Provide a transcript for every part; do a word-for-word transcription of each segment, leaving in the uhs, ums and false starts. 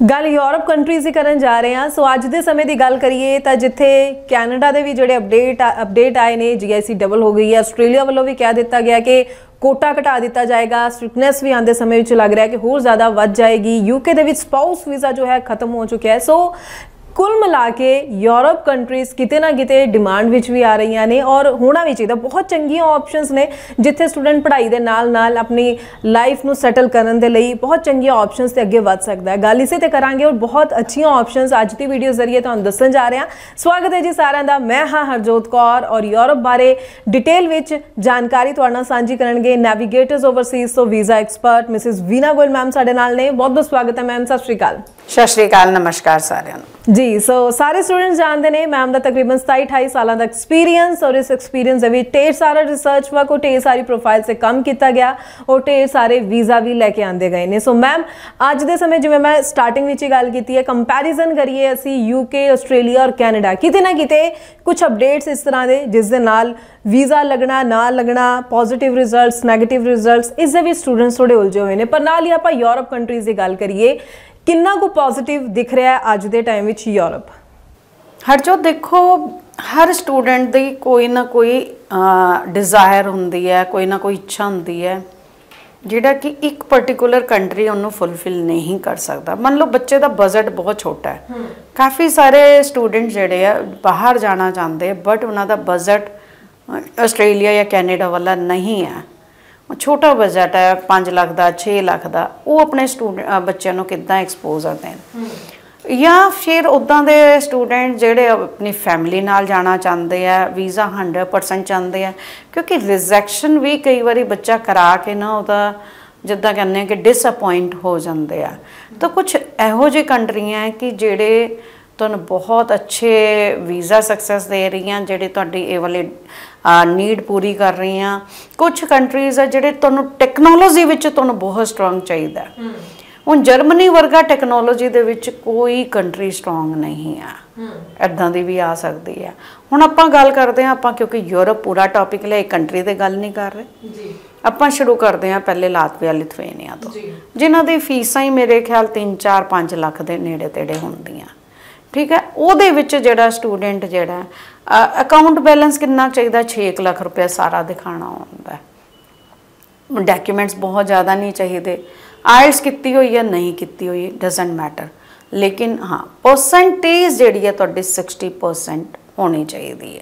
गल Europe countries ही करन जा रहे हैं। सो अज के समय की गल करिए तो जिथे कैनेडा के भी जोड़े अपडेट अपडेट आए ने, जी आई सी डबल हो गई है। आस्ट्रेलिया वालों भी कह दिता गया कि कोटा घटा दिता जाएगा। स्ट्रिक्टनेस भी आते समय लग रहा है कि होर ज़्यादा वध जाएगी। यूके दे विच स्पाउस वीज़ा जो है खत्म हो चुका है। सो कुल मिला के यूरोप कंट्रीज़ किते ना किते डिमांड विच भी आ रही ने और होना भी चाहिए। बहुत चंगियां ऑप्शनस ने जिथे स्टूडेंट पढ़ाई के नाल नाल अपनी लाइफ नू सैटल करने के लिए बहुत चंगियां ऑप्शनस ते अगे वध सकता है। गल इसे ते करांगे और बहुत अच्छियां ऑप्शनस अज की वीडियो जरिए तुहानूं दस्सण जा रहे हैं। स्वागत है जी सारिਆਂ दा। मैं हाँ हरजोत कौर और यूरोप बारे डिटेल विच जानकारी तुहाडे नाल सांझी करनगे नैविगेटर्स ओवरसीज तो visa expert Mrs Veena Goyal ma'am साडे नाल ने। बहुत बहुत स्वागत है मैम। सत श्री अकाल। सत श्री अकाल, नमस्कार सारिਆਂ ਨੂੰ जी। सो सारे स्टूडेंट्स जानते हैं मैम का तकरीबन सताई अठाई साल का एक्सपीरियंस और इस एक्सपीरियंस के ढेर सारा रिसर्च वर्क और ढेर सारी प्रोफाइल से काम किया गया और ढेर सारे वीज़ा भी लैके आते गए हैं। सो मैम अज के समय जिवें मैं स्टार्टिंग में ही गल की है, कंपैरिजन करिए असी यूके आस्ट्रेलिया और कैनेडा, किते ना किते कुछ अपडेट्स इस तरह के जिस दे नाल वीज़ा लगना ना लगना, पॉजिटिव रिजल्ट्स नैगेटिव रिजल्ट्स, इस भी स्टूडेंट्स थोड़े उलझे हुए हैं। पर नाल ही आप यूरोप कंट्रीज़ की गल करिए, कितना को पॉजिटिव दिख रहा है अज के टाइम में यूरोप? हरजोत देखो, हर स्टूडेंट की कोई ना कोई डिज़ायर होंदी है, कोई ना कोई इच्छा होंदी है जिहड़ा कि एक पर्टिकुलर कंट्री उन्होंने फुलफिल नहीं कर सकता। मान लो बच्चे का बजट बहुत छोटा है, काफ़ी सारे स्टूडेंट जिहड़े आ बाहर जाना चाहते हैं बट उन्हों का बजट आस्ट्रेलिया या कैनेडा वाला नहीं है, छोटा बजट है पाँच लाख का छे लाख का। वो अपने स्टूडेंट बच्चों को किद्दां एक्सपोज करते हैं। या फिर उदां दे स्टूडेंट जिहड़े अपनी फैमिली नाल जाना चाहते हैं, वीज़ा हंड्रड परसेंट चाहते हैं, क्योंकि रिजैक्शन भी कई बार बच्चा करा के ना उहदा जिद्दां कहने हैं कि डिसअपॉइंट हो जाते हैं। तो कुछ इहो जी कंट्रियां हैं कि जिहड़े तुहानूं बहुत अच्छे वीज़ा सक्सैस दे रही हैं, जिहड़े तुहाडी ये वाले नीड पूरी कर रही हैं। कुछ कंट्रीज़ है जिहड़े तुहानूं टैक्नोलॉजी विच तुहानूं बहुत स्ट्रोंग चाहिए। हुण जर्मनी वर्गा टैक्नोलॉजी दे विच कोई कंट्री स्ट्रोंग नहीं है, इदां दी भी आ सकती है। हुण आपां गल करते हैं, आपां क्योंकि यूरोप पूरा टॉपिक लिया, कंट्री ते गल नहीं कर रहे। आपां शुरू करते हैं पहले लातविया लिथुआनिया तो, जिन्हां दी फीसां ही मेरे ख्याल तीन चार पाँच लाख दे नेड़े तेड़े होंदियां। ठीक है, उहदे विच जिहड़ा स्टूडेंट जिहड़ा अकाउंट बैलेंस कितना चाहिए, छे एक लाख रुपया सारा दिखाना होंदा है। डॉक्यूमेंट्स बहुत ज़्यादा नहीं चाहिए, आइल्स की हुई है नहीं की हुई डजेंट मैटर, लेकिन हाँ परसेंटेज जिहड़ी है तुहाडी सिक्सटी परसेंट होनी चाहिए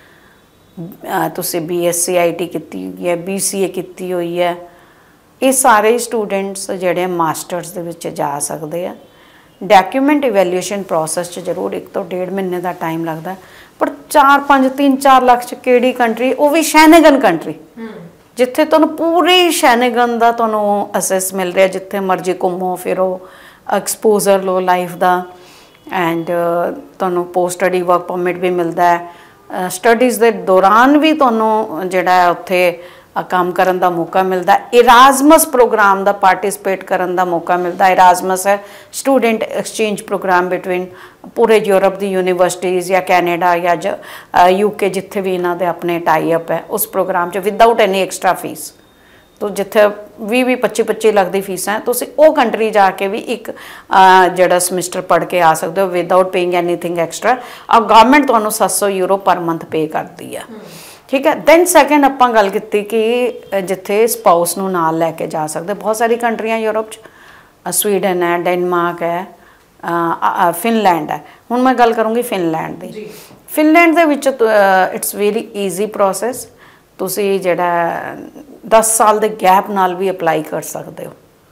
है। तुसीं B S C I T की हुई है, बी सी ए की हुई है, ये सारे स्टूडेंट्स जिहड़े मास्टर्स दे विच जा सकते हैं। डॉक्यूमेंट इवैल्यूएशन प्रोसैस च जरूर एक तो डेढ़ महीने का टाइम लगता है, पर चार पाँच तीन चार लाख च केड़ी कंट्री, वो भी शैनेगन कंट्री जिथे तुहानूं पूरी शैनेगन का तुहानूं असेस मिल रहा, जिथे मर्जी घूमो फिरो, एक्सपोजर लो लाइफ का, एंड तुहानूं पोस्ट स्टडी वर्क परमिट भी मिलता है। स्टडीज़ के दौरान भी तुहानूं जिहड़ा है उत्थे काम करन दा मौका मिलता। इराजमस प्रोग्राम का पार्टिसिपेट करन दा मौका मिलता। इराजमस है स्टूडेंट एक्सचेंज प्रोग्राम बिटवीन पूरे यूरोप की यूनिवर्सिटीज़ या कैनेडा या यूके जिथे भी इन्हां दे अपने टाई अप है, उस प्रोग्राम च विदाउट एनी एक्सट्रा फीस। तो जिथे भी भी पच्ची पच्ची लाख की फीस है, तुसीं वो कंट्री जाके भी एक जिहड़ा समैस्टर पढ़ के आ सकते हो विदाउट पेइंग एनीथिंग एक्सट्रा, और गवर्नमेंट तुहानूं सत्त सौ यूरो पर मंथ पे करती है। ठीक है, दैन सैकेंड आपां गल कीती कि जिथे स्पाउस नूं नाल लैके जा सकते। बहुत सारी कंट्रियां यूरोप च, स्वीडन है, डेनमार्क है, फिनलैंड है। हुण मैं गल करूँगी फिनलैंड की। फिनलैंड दे विच इट्स वेरी ईजी प्रोसैस, तुसीं जिहड़ा दस साल के गैप नाल भी अपलाई कर सकते हो,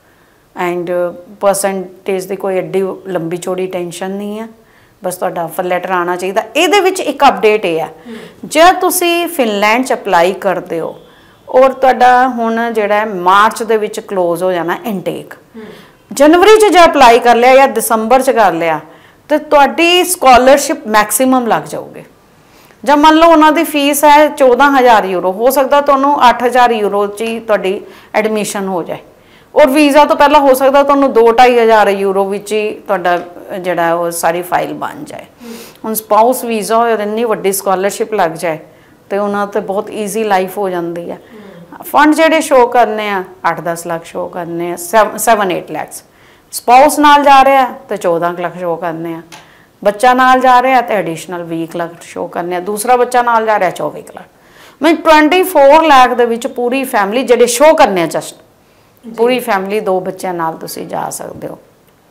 एंड परसेंटेज की कोई एड्डी लंबी चौड़ी टेंशन नहीं है, बस तुहाडा ऑफर लैटर आना चाहिए। ये विच एक अपडेट ये है, जब तुसीं फिनलैंड च अपलाई करते हो और तुहाडा हुण जिहड़ा मार्च दे विच क्लोज हो जाना इनटेक, जनवरी च जो अपलाई कर लिया या दिसंबर च कर लिया तो तुहाडी स्कॉलरशिप मैक्सीमम लग जाओगे। जब मान लो उन्हों की फीस है चौदह हज़ार यूरो, हो सकता तुहानूं अठ हज़ार यूरो च ही तुहाडी एडमिशन हो जाए, और वीज़ा तो पहला हो सकता तुहानूं दो ढाई हज़ार यूरो विच ही तुहाडा जिहड़ा वो सारी फाइल बन जाए। हुण स्पाउस वीज़ा हो इन्नी वड्डी स्कॉलरशिप लग जाए तो उन्होंने तो बहुत ईजी लाइफ हो जाती है। फंड जिहड़े शो करने अठ दस लाख शो करने सैवन एट लैक्स, ਸਪਾਊਸ ਨਾਲ ਜਾ ਰਿਹਾ ਤੇ ਚੌਦਾਂ ਲੱਖ ਸ਼ੋ ਕਰਨੇ ਆ, ਬੱਚਾ ਨਾਲ ਜਾ ਰਿਹਾ ਤੇ ਐਡੀਸ਼ਨਲ ਵੀਹ ਲੱਖ ਸ਼ੋ ਕਰਨੇ ਆ, ਦੂਸਰਾ ਬੱਚਾ ਨਾਲ ਜਾ ਰਿਹਾ ਚੌਵੀ ਲੱਖ। ਮੈਂ चौबीस ਲੱਖ ਦੇ ਵਿੱਚ ਪੂਰੀ ਫੈਮਿਲੀ ਜਿਹੜੇ ਸ਼ੋ ਕਰਨੇ ਆ, ਜਸਟ ਪੂਰੀ ਫੈਮਿਲੀ ਦੋ ਬੱਚਿਆਂ ਨਾਲ ਤੁਸੀਂ ਜਾ ਸਕਦੇ ਹੋ।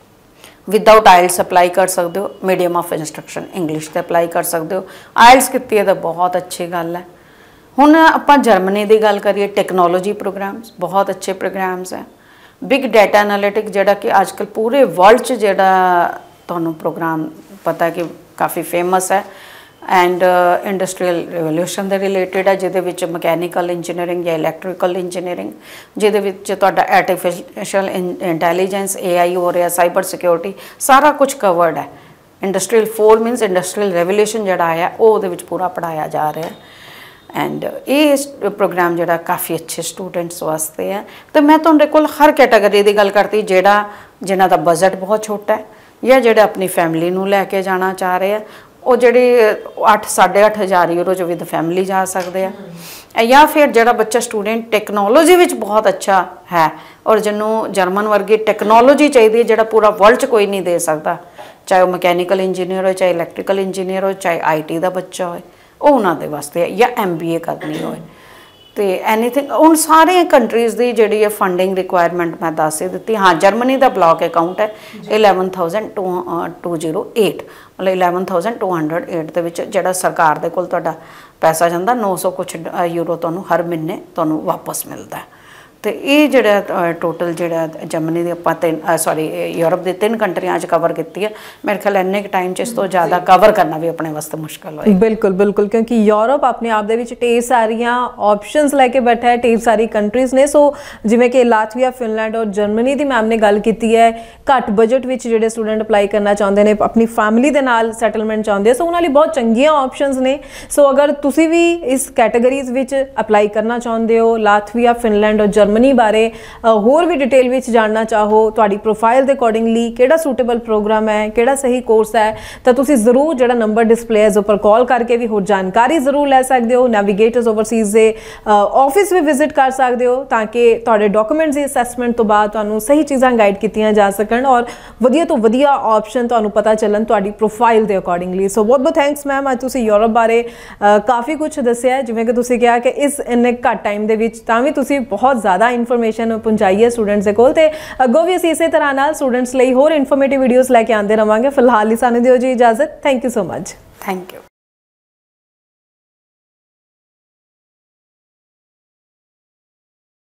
ਵਿਦਆਊਟ ਆਇਲਸ ਅਪਲਾਈ ਕਰ ਸਕਦੇ ਹੋ, ਮੀਡੀਅਮ ਆਫ ਇੰਸਟਰਕਸ਼ਨ ਇੰਗਲਿਸ਼ ਤੇ ਅਪਲਾਈ ਕਰ ਸਕਦੇ ਹੋ। ਆਇਲਸ ਕੀਤੀ ਹੈ ਤਾਂ ਬਹੁਤ ਅੱਛੀ ਗੱਲ ਹੈ। ਹੁਣ ਆਪਾਂ ਜਰਮਨੀ ਦੀ ਗੱਲ ਕਰੀਏ, ਟੈਕਨੋਲੋਜੀ ਪ੍ਰੋਗਰਾਮਸ ਬਹੁਤ ਅੱਛੇ ਪ੍ਰੋਗਰਾਮਸ ਹੈ। ਬਿਗ ਡਾਟਾ ਐਨਾਲਿਟਿਕ ਜਿਹੜਾ ਕਿ ਅੱਜ ਕੱਲ੍ਹ ਪੂਰੇ ਵਰਲਡ 'ਚ ਜਿਹੜਾ ਤੁਹਾਨੂੰ ਪ੍ਰੋਗਰਾਮ ਪਤਾ ਕਿ ਕਾਫੀ ਫੇਮਸ ਹੈ। ਐਂਡ ਇੰਡਸਟਰੀਅਲ ਰਿਵੋਲਿਊਸ਼ਨ ਦੇ ਰਿਲੇਟਡ ਹੈ, ਜਿਹਦੇ ਵਿੱਚ ਮਕੈਨੀਕਲ ਇੰਜੀਨੀਅਰਿੰਗ ਜਾਂ ਇਲੈਕਟ੍ਰੀਕਲ ਇੰਜੀਨੀਅਰਿੰਗ, ਜਿਹਦੇ ਵਿੱਚ ਤੁਹਾਡਾ ਆਰਟੀਫਿਸ਼ੀਅਲ ਇੰਟੈਲੀਜੈਂਸ ਏ ਆਈ ਹੋ ਰਿਹਾ, ਸਾਈਬਰ ਸਿਕਿਉਰਿਟੀ, ਸਾਰਾ ਕੁਝ ਕਵਰਡ ਹੈ। Industrial four means industrial revolution ਜਿਹੜਾ ਆਇਆ ਉਹ ਉਹਦੇ ਵਿੱਚ ਪੂਰਾ ਪੜ੍ਹਾਇਆ ਜਾ ਰਿਹਾ। ਐਂਡ ਇਹ ਪ੍ਰੋਗਰਾਮ ਜਿਹੜਾ ਕਾਫੀ ਅੱਛੇ ਸਟੂਡੈਂਟਸ ਵਾਸਤੇ ਹੈ। ਤੇ ਮੈਂ ਤੁਹਾਡੇ ਕੋਲ ਹਰ ਕੈਟਾਗਰੀ ਦੀ ਗੱਲ ਕਰਤੀ, ਜਿਹੜਾ ਜਿਨ੍ਹਾਂ ਦਾ ਬਜਟ ਬਹੁਤ ਛੋਟਾ ਹੈ ਜਾਂ ਜਿਹੜੇ ਆਪਣੀ ਫੈਮਿਲੀ ਨੂੰ ਲੈ ਕੇ ਜਾਣਾ ਚਾਹ ਰਹੇ ਆ, ਉਹ ਜਿਹੜੇ ਅੱਠ ਸਾਢੇ ਅੱਠ ਹਜ਼ਾਰ ਯੂਰੋ 'ਚ ਵਿਦ ਫੈਮਿਲੀ ਜਾ ਸਕਦੇ ਆ। ਜਾਂ ਫਿਰ ਜਿਹੜਾ ਬੱਚਾ ਸਟੂਡੈਂਟ ਟੈਕਨੋਲੋਜੀ ਵਿੱਚ ਬਹੁਤ ਅੱਛਾ ਹੈ ਔਰ ਜਿਹਨੂੰ ਜਰਮਨ ਵਰਗੀ ਟੈਕਨੋਲੋਜੀ ਚਾਹੀਦੀ ਹੈ ਜਿਹੜਾ ਪੂਰਾ ਵਰਲਡ 'ਚ ਕੋਈ ਨਹੀਂ ਦੇ ਸਕਦਾ, ਚਾਹੇ ਉਹ ਮਕੈਨੀਕਲ ਇੰਜੀਨੀਅਰ ਹੋਏ, ਚਾਹੇ ਇਲੈਕਟ੍ਰੀਕਲ ਇੰਜੀਨੀਅਰ ਹੋਏ, ਚਾਹੇ ਆਈ ਟੀ ਦਾ ਬੱਚਾ ਹੋਏ, ਉਹ ਉਹਨਾਂ ਦੇ ਵਾਸਤੇ ਹੈ। ਜਾਂ ਐਮ ਬੀ ਏ ਕਰਨੀ ਹੋਏ ਤੇ ਐਨੀਥਿੰਗ। ਹੁਣ ਸਾਰੇ ਕੰਟਰੀਜ਼ ਦੀ ਜਿਹੜੀ ਹੈ ਫੰਡਿੰਗ ਰਿਕੁਆਇਰਮੈਂਟ ਮੈਂ ਦੱਸ ਹੀ ਦਿੱਤੀ। ਹਾਂ, ਜਰਮਨੀ ਦਾ ਬਲੌਕ ਅਕਾਊਂਟ ਹੈ eleven thousand two zero eight, ਮਤਲਬ eleven thousand two hundred eight ਦੇ ਵਿੱਚ ਜਿਹੜਾ ਸਰਕਾਰ ਦੇ ਕੋਲ ਤੁਹਾਡਾ ਪੈਸਾ ਜਾਂਦਾ, ਨੌ ਸੌ ਕੁਛ ਯੂਰੋ ਤੁਹਾਨੂੰ ਹਰ ਮਹੀਨੇ ਤੁਹਾਨੂੰ ਵਾਪਸ ਮਿਲਦਾ। ਤੇ ਇਹ ਜਿਹੜਾ ਟੋਟਲ ਜਿਹੜਾ ਜਰਮਨੀ ਦੇ ਆਪਾਂ ਤਿੰਨ ਸੌਰੀ ਯੂਰਪ ਦੇ ਤਿੰਨ ਕੰਟਰੀਆਂ 'ਚ ਕਵਰ ਕੀਤੀ ਹੈ। ਮੇਰੇ ਖਿਆਲ ਇੰਨੇ ਕੁ ਟਾਈਮ 'ਚ ਇਸ ਤੋਂ ਜ਼ਿਆਦਾ ਕਵਰ ਕਰਨਾ ਵੀ ਆਪਣੇ ਵਾਸਤੇ ਮੁਸ਼ਕਿਲ ਹੋਏ। ਬਿਲਕੁਲ ਬਿਲਕੁਲ, ਕਿਉਂਕਿ ਯੂਰਪ ਆਪਣੇ ਆਪ ਦੇ ਵਿੱਚ ਢੇਰ ਸਾਰੀਆਂ ਆਪਸ਼ਨਸ ਲੈ ਕੇ ਬੈਠਾ ਹੈ, ਢੇਰ ਸਾਰੀ ਕੰਟਰੀਜ਼ ਨੇ। ਸੋ ਜਿਵੇਂ ਕਿ ਲਾਤਵੀਆ, ਫਿਨਲੈਂਡ ਔਰ ਜਰਮਨੀ ਦੀ ਮੈਮ ਨੇ ਗੱਲ ਕੀਤੀ ਹੈ, ਘੱਟ ਬਜਟ ਵਿੱਚ ਜਿਹੜੇ ਸਟੂਡੈਂਟ ਅਪਲਾਈ ਕਰਨਾ ਚਾਹੁੰਦੇ ਨੇ, ਆਪਣੀ ਫੈਮਿਲੀ ਦੇ ਨਾਲ ਸੈਟਲਮੈਂਟ ਚਾਹੁੰਦੇ ਆ, ਸੋ ਉਹਨਾਂ ਲਈ ਬਹੁਤ ਚੰਗੀਆਂ ਆਪਸ਼ਨਸ ਨੇ। ਸੋ ਅਗਰ ਤੁਸੀਂ ਵੀ ਇਸ ਕੈਟਾਗਰੀਜ਼ ਵਿੱਚ ਅਪਲਾਈ ਕਰਨਾ ਚਾਹੁੰਦੇ ਹੋ, ਲਾਤਵੀਆ, ਫਿਨਲੈਂਡ ਔਰ ਜਰਮਨੀ ਬਾਰੇ ਹੋਰ ਵੀ ਡਿਟੇਲ ਵਿੱਚ ਜਾਣਨਾ ਚਾਹੋ, ਤੁਹਾਡੀ ਪ੍ਰੋਫਾਈਲ ਦੇ ਅਕੋਰਡਿੰਗਲੀ ਕਿਹੜਾ ਸੂਟੇਬਲ ਪ੍ਰੋਗਰਾਮ ਹੈ, ਕਿਹੜਾ ਸਹੀ ਕੋਰਸ ਹੈ, ਤਾਂ ਤੁਸੀਂ ਜ਼ਰੂਰ ਜਿਹੜਾ ਨੰਬਰ ਡਿਸਪਲੇ ਹੈ ਉੱਪਰ ਕਾਲ ਕਰਕੇ ਵੀ ਹੋਰ ਜਾਣਕਾਰੀ ਜ਼ਰੂਰ ਲੈ ਸਕਦੇ ਹੋ। ਨੈਵੀਗੇਟਰਸ ਓਵਰਸੀਜ਼ ਦੇ ਆਫਿਸ ਵੀ ਵਿਜ਼ਿਟ ਕਰ ਸਕਦੇ ਹੋ ਤਾਂ ਕਿ ਤੁਹਾਡੇ ਡਾਕੂਮੈਂਟਸ ਦੀ ਅਸੈਸਮੈਂਟ ਤੋਂ ਬਾਅਦ ਤੁਹਾਨੂੰ ਸਹੀ ਚੀਜ਼ਾਂ ਗਾਈਡ ਕੀਤੀਆਂ ਜਾ ਸਕਣ ਔਰ ਵਧੀਆ ਤੋਂ ਵਧੀਆ ਆਪਸ਼ਨ ਤੁਹਾਨੂੰ ਪਤਾ ਚੱਲਣ ਤੁਹਾਡੀ ਪ੍ਰੋਫਾਈਲ ਦੇ ਅਕੋਰਡਿੰਗਲੀ। ਸੋ ਬਹੁਤ ਬਹੁਤ ਥੈਂਕਸ ਮੈਮ, ਅੱਜ ਤੁਸੀਂ ਯੂਰਪ ਬਾਰੇ ਕਾਫੀ ਕੁਝ ਦੱਸਿਆ। ਜਿਵੇਂ ਕਿ ਤੁਸੀਂ ਕਿਹਾ ਕਿ ਇਸ ਇੰਨੇ ਘੱਟ ਟਾਈਮ ਦੇ ਵਿੱਚ ਤਾਂ ਵੀ ਤੁਸੀਂ ਬਹੁਤ ਜ਼ਿਆਦਾ ਇਨਫੋਰਮੇਸ਼ਨ ਪਹੁੰਚਾਈ ਹੈ ਸਟੂਡੈਂਟਸ ਦੇ ਕੋਲ, ਤੇ ਅੱਗੋਂ ਵੀ ਅਸੀਂ ਇਸੇ ਤਰ੍ਹਾਂ ਨਾਲ ਸਟੂਡੈਂਟਸ ਲਈ ਹੋਰ ਇਨਫੋਰਮੇਟਿਵ ਵੀਡੀਓਜ਼ ਲੈ ਕੇ ਆਉਂਦੇ ਰਵਾਂਗੇ। ਫਿਲਹਾਲ ਹੀ ਸਾਨੂੰ ਦਿਓ ਜੀ ਇਜਾਜ਼ਤ। Thank you so much. Thank you.